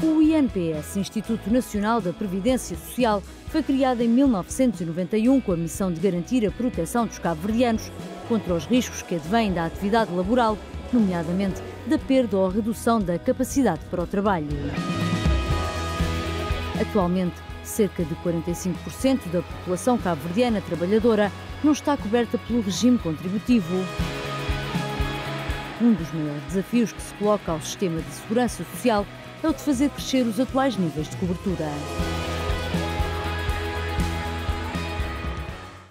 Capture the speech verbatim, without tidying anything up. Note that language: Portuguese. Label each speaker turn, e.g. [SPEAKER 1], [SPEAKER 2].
[SPEAKER 1] O I N P S, Instituto Nacional da Previdência Social, foi criado em mil novecentos e noventa e um com a missão de garantir a proteção dos cabo-verdianos contra os riscos que advêm da atividade laboral, nomeadamente da perda ou redução da capacidade para o trabalho. Atualmente, cerca de quarenta e cinco por cento da população cabo-verdiana trabalhadora não está coberta pelo regime contributivo. Um dos maiores desafios que se coloca ao sistema de segurança social é o de fazer crescer os atuais níveis de cobertura.